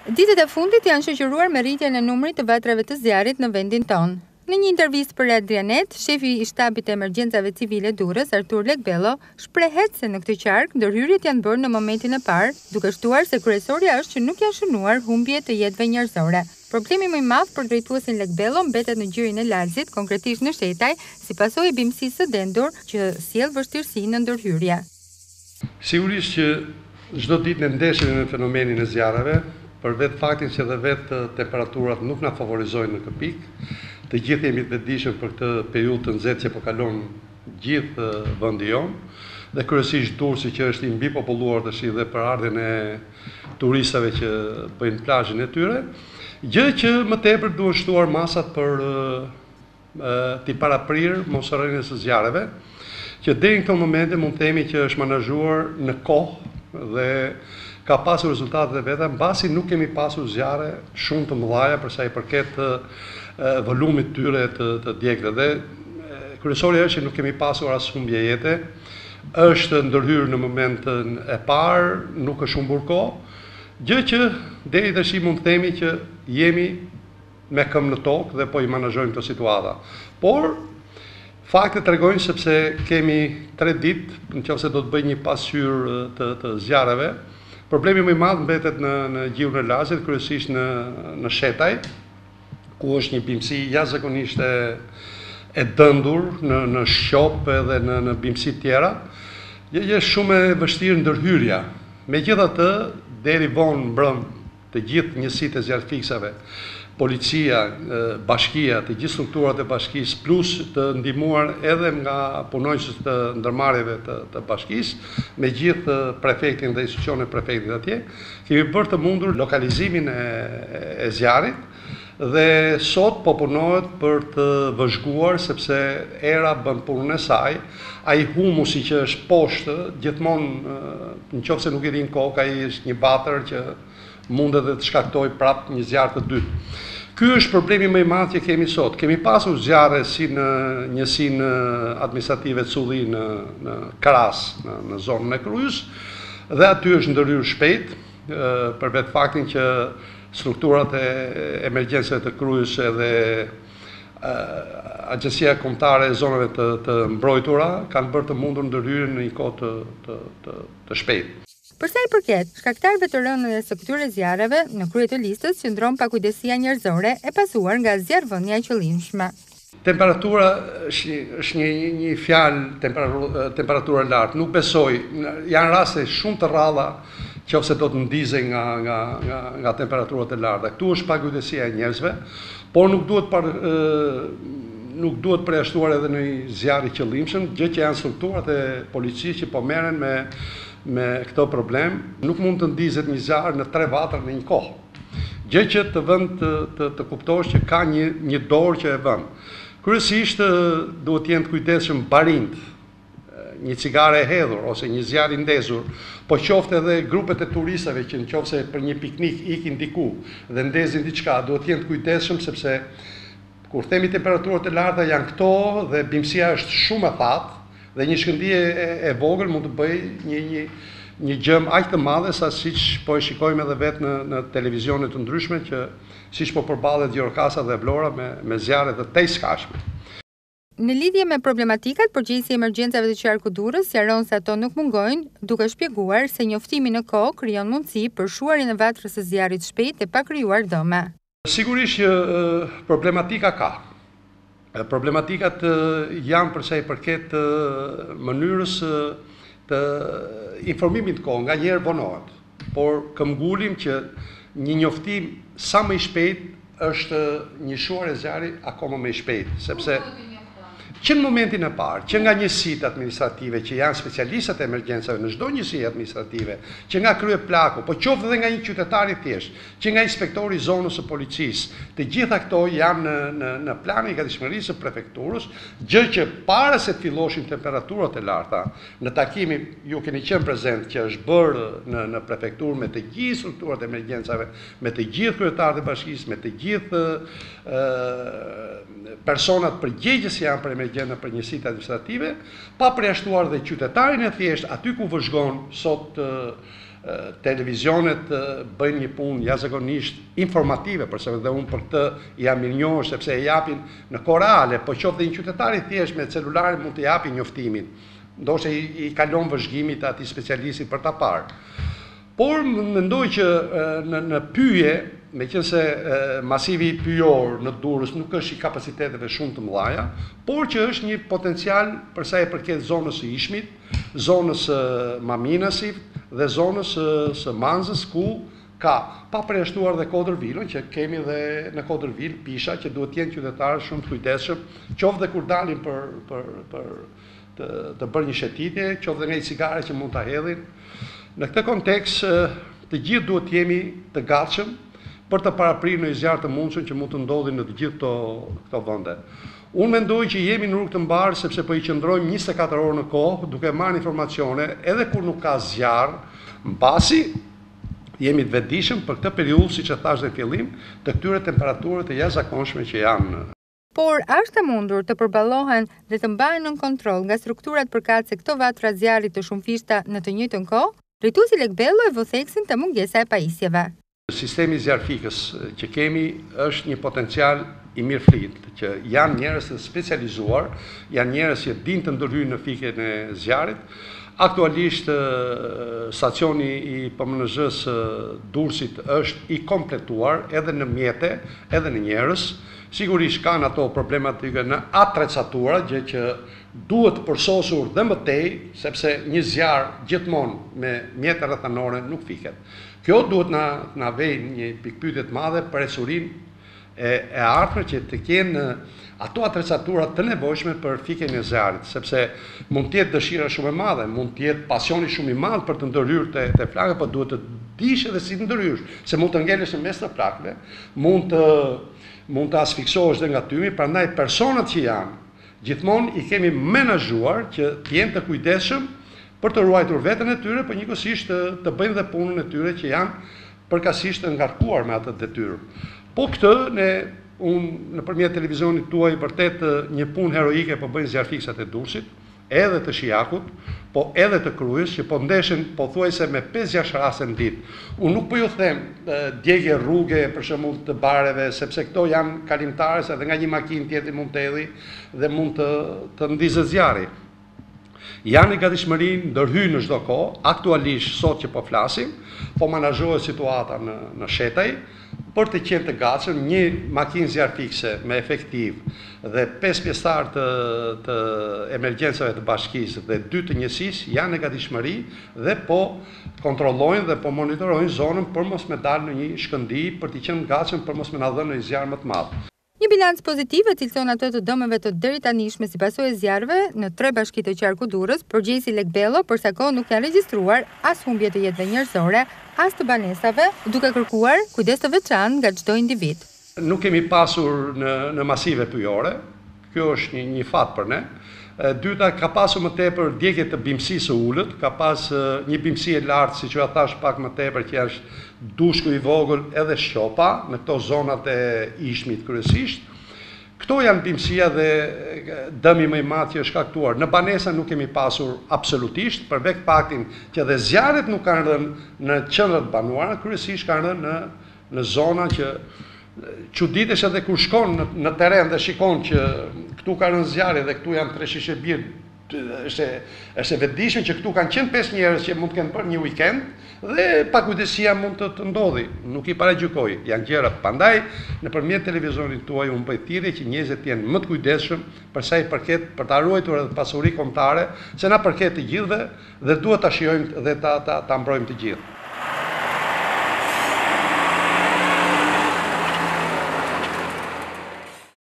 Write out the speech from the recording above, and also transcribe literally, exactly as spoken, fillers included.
Ditët e fundit janë shoqëruar me rritjen e numrit të vatrave të zjarrit në vendin tonë. Në një intervistë për Adrianet, shefi i shtabit të emergjencave civile Durrës, Artur Lekbello, shprehet se në këtë qark ndërhyrjet janë bërë në momentin e parë, duke shtuar se kryesorja është që nuk janë shënuar humbje të jetëve njerëzore. Problemi më i madh për drejtuesin Lekbello mbetet në gjirin e Lazit, konkretisht në Shetaj, si pasojë e bimësisë së dendur që sjell vështirësi në ndërhyrje. Sigurisht që çdo ditë ne ndeshemi me fenomenin e zjarreve, për vetë faktin që dhe vetë temperaturat nuk na favorizojnë në këtë pikë. Të gjithë jemi të vetëdijshëm për këtë periudhë të nxehtë që po kalon gjithë vendi jonë, dhe kryesisht Durrësi që është i mbipopulluar tash dhe për ardhen e turistëve që bëjnë plazhin e tyre, gjë që më tepër duhen shtuar masat për t'i paraprirë mosarrënies së zjarreve, që deri në këtë moment mund të themi që është menaxhuar në kohë dhe ka pasur rezultatet e veta, mbasi nuk kemi pasur zjarre shumë të mëdha për sa i përket volumit tyre të, të djegëve. Dhe kryesorja është që nuk kemi pasur as humbje jete, është ndërhyrë në momentin e parë, nuk është humbur kohë, gjë që deri tash mund të themi që jemi me këmbë në tokë dhe po i menaxhojmë këtë situata. Por faktet tregojnë sepse kemi tre ditë nëse do të bëjë një pasqyrë të, të zjarreve. Problemi më i madh mbetet në, në gjirin e Lazit, kryesisht në, në Shetaj, ku është një bimësi jashtëzakonisht e, e dëndur në, në shqop edhe në, në bimësi tjera. Është shumë e vështirë ndërhyrja. Megjithatë, deri vonë mbrëm të gjithë njësitë e zjarrfiksave, policia, bashkia, të gjithë strukturat e bashkisë, plus të ndihmuar edhe nga punonjësit të ndërmarrjeve të, të bashkisë, me gjithë prefektin dhe institucionet prefektit atje, kemi bërë të mundur lokalizimin e, e zjarrit, dhe sot po punohet për të vëzhguar, sepse era bën punën e saj. Ai humusi që është poshtë, gjithmonë nëse nuk i rin kokë, ai është një vatër që mund edhe të shkaktoj prap një zjarr të dytë. Ky është problemi më i madh që kemi sot. Kemi pasur zjarre si në njësinë administrative Culli në, në Kras, në, në zonën e Krujës, dhe aty është ndërhyrë shpejt, për vetë faktin që strukturat e emergjencave të Krujës edhe Agjencia Kombëtare e Zonave të, të Mbrojtura kanë bërë të mundur ndërhyrjen në një kohë të, të, të, të shpejtë. Përsa i përket shkaktarëve të rënëve së këtyre zjarreve, në krye të listës qëndron pakujdesia njerëzore e pasuar nga zjarrvënia e qëllimshme. Temperatura është, është një, një fjalë temperatura, temperatura lartë, nuk besoj, janë raste shumë të rralla nëse do të ndizej nga, nga, nga, nga temperaturat e larta. Këtu është pakujdesia e njerëzve, por nuk duhet par, nuk duhet përjashtuar edhe në zjarr i qëllimshëm, gjë që janë strukturat e policisë që po merren me me këto problem. Nuk mund të ndizet një zjarr në tre vatra në një kohë. Gjë që të vend të, të, të kuptosh që ka një, një dorë që e vën. Kryesisht duhet të jenë të kujdesshëm barind, një cigare e hedhur ose një zjarr i ndezur, po qoftë edhe grupet e turistëve që nëse për një piknik ikin diku dhe ndezin diçka, duhet të jenë të kujdesshëm sepse kur themi temperaturat e larta janë këto dhe bimësia është shumë e thatë, dhe një shkëndije e, e vogël mund të bëj një, një, një gjëm aq të madhe sa siç po e shikojmë edhe vetë në, në televizionet të ndryshme, që siç po përballet Gjirokasa dhe Vlora me, me zjarre të tejskashme. Në lidhje me problematikat, përgjegjësi i emergjencave të qarkut Durrës sqaron se ato nuk mungojnë, duke shpjeguar se njoftimi në kohë krijon mundësi për shuarjen e vatrës së zjarrit shpejt e pa krijuar dëme. Sigurisht që problematika ka. Problematikat janë përsa i përket mënyrës të informimit të kohë, nga njerë vonohet, por këmbgullim që një njoftim sa më i shpejt është një shuarje e zjarrit akoma më i shpejt, sepse që në momentin e parë, që nga njësitë administrative, që janë specialistët e emergjencave në çdo njësi administrative, që nga krye plaku, po qoftë edhe nga një qytetar i thjeshtë, që nga inspektori i zonës së policisë, të gjitha këto janë në, në, në planin e gatishmërisë së prefekturës, gjë që para se të filloshin temperaturat e larta, në takimin ju keni qenë prezent që është bërë në, në prefekturë me të gjithë strukturat e emergjencave, me të gjithë kryetarët e bashkisë, me të gjithë e, personat përgjegjës janë për emergjencë në për njësitë administrative, pa përjashtuar dhe qytetarin e thjesht aty ku vëzhgon sot televizionet bëjnë një punë jashtëzakonisht informative, përse dhe unë për këtë jam mirënjohur sepse e japin në kohë reale, po qoftë dhe një qytetari thjesht me celularin mund të japi njoftimin, ndoshta i, i kalon vëzhgimit atij specialistit për ta parë. Por mendoj që në, në pyje, meqense masivi pyjor në Durrës nuk është i kapaciteteve shumë të mëdha, por që është një potencial për sa i përket zonës së Ishmit, zonës së Maminasit dhe zonës së Manzës, ku ka pa përjashtuar dhe Kodërvilën, që kemi dhe në Kodërvilë pisha që duhet të jenë qytetarë shumë të kujdesshëm, qoftë dhe kur dalin për për për të, të bërë një shëtitje, qoftë dhe nga i cigare që mund ta hedhin. Në këtë kontekst, të gjithë duhet të jemi të gatshëm për të paraprirë në zjarr të mundshëm që mund të ndodhin në të gjithë këto këto vende. Unë mendoj që jemi në rrugë të mbarë sepse po i qëndrojmë njëzet e katër orë në kohë duke marrë informacione edhe kur nuk ka zjarr, mbasi jemi të vetëdijshëm për këtë periudhë, siç e thash në fillim, të këtyre temperaturave të jashtëzakonshme që janë. Por është e mundur të përballohen dhe të mbahen nën kontroll nga strukturat përkatëse këto vatra zjarrit të shumëfishta në të njëjtën kohë? Drejtuesi Lekbello e vëtheksin të mungesa e pajisjeve. Sistemi zjarfikës që kemi është një potencial i mirëflit, që janë njerëz të specializuar, janë njerëz që dinë të ndërhyjnë në fikën e zjarrit. Aktualisht stacioni i P M N Z-s Durrësit është i kompletuar edhe në mjete, edhe në njerëz. Sigurisht kanë ato problematike në atrecatura, gjë që duhet përsosur dhe më tej, sepse një zjarr gjithmonë me mjete rrethanore nuk fiket. Kjo duhet na na vej një pikpyetje të madhe për ecurinë e, e ardhme që të kenë ato atrecatura të nevojshme për fikjen e zjarrit, sepse mund të jetë dëshira shumë e madhe, mund të jetë pasioni shumë i madh për të ndërhyrë te, te flakët, por duhet të dish edhe si të ndërhysh, se mund të ngelesh në mes të flakëve, mund të mund të asfiksohesh dhe nga tymi, prandaj personat që janë, gjithmonë i kemi menaxhuar që të jenë të kujdesshëm për të ruajtur veten e tyre, por njëkohësisht të, të bëjnë dhe punën e tyre që janë përkatësisht të ngarkuar me atë detyrë. Po këtë ne unë nëpërmjet televizionit tuaj vërtet një punë heroike po bëjnë zjarfikësat e Durrësit, edhe të Shijakut, po edhe të Krujës, që po ndeshin pothuajse me pesë gjashtë raste në ditë. Unë nuk po ju them djegje rruge për shembull të bareve, sepse këto janë kalimtarës edhe nga një makinë tjetër mund të hedhë dhe mund të të ndizë zjarri. Janë në gatishmëri ndërhyjnë në çdo kohë, aktualisht sot që po flasim, po menaxhohet situata në në Shetaj për të qenë të gatshëm, një makinë zjarfikse me efektiv dhe pesë pjesëtar të, të emergjencave të bashkisë dhe dy të njësisë janë në gatishmëri dhe po kontrollojnë dhe po monitorojnë zonën për mos me dalë në një shkëndi për të qenë gatshëm për mos me na dhënë një zjarr më të madh. Një bilanc pozitiv e cilëson ato të dëmeve të deritanishme si pasojë e zjarreve në tre bashki të qarku Durrës, përgjegjësi Lekbello për sa kohë nuk janë regjistruar as humbje të jetëve njerëzore, as të banesave, duke kërkuar kujdes të veçantë nga çdo individ. Nuk kemi pasur në, në masive pyjore, kjo është një, një fat për ne. E dyta, ka pasur më tepër djegje të bimësisë së ulët, ka pas një bimësi e lartë, siç ju thash pak më tepër, që është Dushku i vogël edhe Shqopa, në këto zonat e Ishmit kryesisht. Këto janë bimësia dhe dëmi më i madh që është shkaktuar. Në banesa nuk kemi pasur absolutisht, përveç faktin që dhe zjarret nuk kanë rënë në qendrat banuara, kryesisht kanë rënë në në zona që çuditesh edhe kur shkon në, në teren dhe shikon që këtu ka rënë zjarri dhe këtu janë tre shishe birë, është është e vetëdijshme që këtu kanë qenë pesë njerëz që mund të kenë bërë një weekend dhe pakujdesia mund të, të ndodhi, nuk i paragjykoj, janë gjëra. Prandaj nëpërmjet televizionit tuaj unë bëj thirrje që njerëzit të jenë më të kujdesshëm për sa i përket për ta ruajtur edhe pasuri kombëtare, se na përket të gjithëve dhe duhet ta shijojmë dhe ta ta, ta mbrojmë të gjithë.